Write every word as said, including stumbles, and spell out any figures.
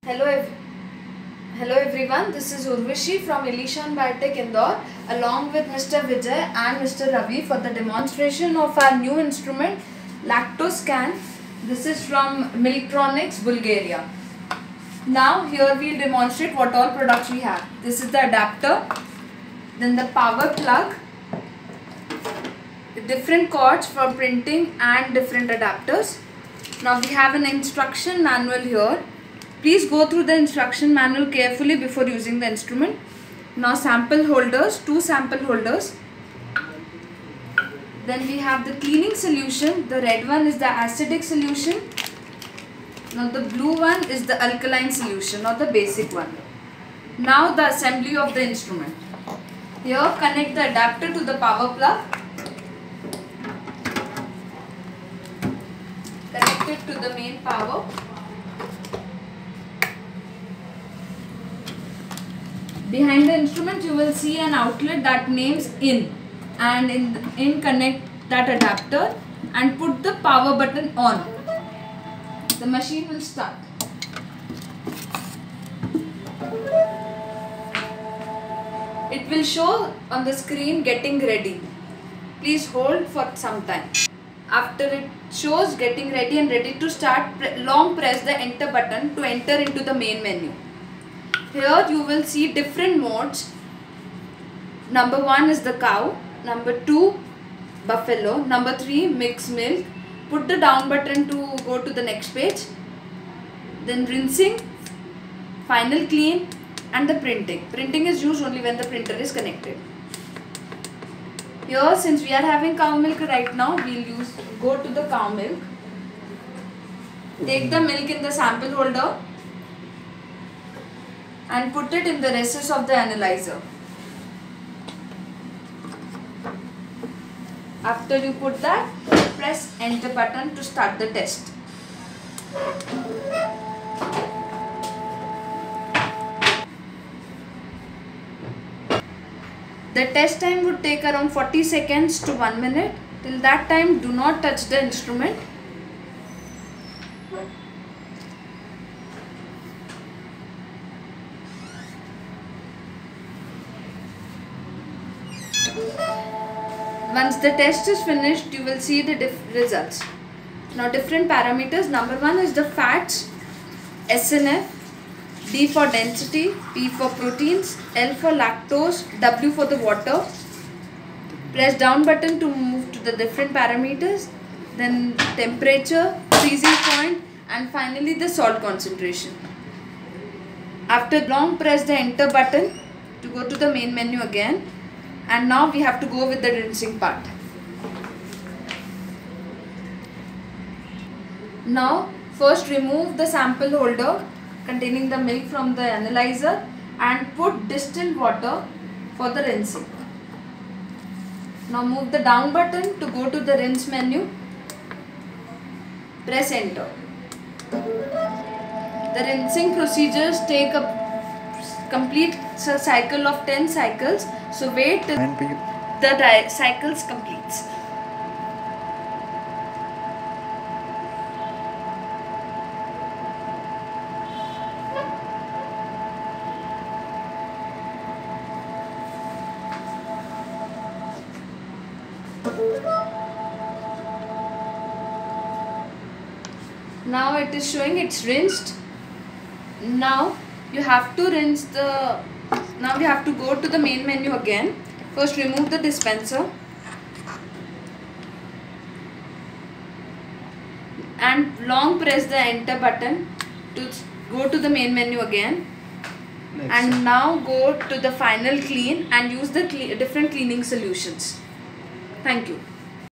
Hello, ev Hello everyone, this is Urvashi from Elishan Biotech Indore along with Mister Vijay and Mister Ravi for the demonstration of our new instrument Lactoscan. This is from Milktronics, Bulgaria. Now here we will demonstrate what all products we have. This is the adapter, then the power plug, different cords for printing and different adapters. Now we have an instruction manual here. Please go through the instruction manual carefully before using the instrument. Now sample holders, two sample holders. Then we have the cleaning solution. The red one is the acidic solution. Now the blue one is the alkaline solution or the basic one. Now the assembly of the instrument. Here connect the adapter to the power plug. Connect it to the main power. Behind the instrument you will see an outlet that names in, and in, in connect that adapter and put the power button on. The machine will start. It will show on the screen getting ready. Please hold for some time. After it shows getting ready and ready to start, long press the enter button to enter into the main menu. Here you will see different modes. Number one is the cow, number two buffalo, number three mixed milk. Put the down button to go to the next page. Then rinsing, final clean and the printing. Printing is used only when the printer is connected. Here since we are having cow milk right now, we will use go to the cow milk. Take the milk in the sample holder and put it in the recess of the analyzer. After you put that, press enter button to start the test. The test time would take around forty seconds to one minute. Till that time, do not touch the instrument. Once the test is finished, you will see the results. Now different parameters. Number one is the fats, S N F, D for density, P for proteins, L for lactose, W for the water. Press down button to move to the different parameters. Then temperature, freezing point and finally the salt concentration. After long press the enter button to go to the main menu again. And now we have to go with the rinsing part. Now first remove the sample holder containing the milk from the analyzer and put distilled water for the rinsing. Now move the down button to go to the rinse menu. Press enter. The rinsing procedures take a complete cycle of ten cycles. So wait till the cycles completes. Now it is showing it's rinsed. Now you have to rinse the Now we have to go to the main menu again. First remove the dispenser and long press the enter button to go to the main menu again. Next. And now go to the final clean and use the cle different cleaning solutions. Thank you.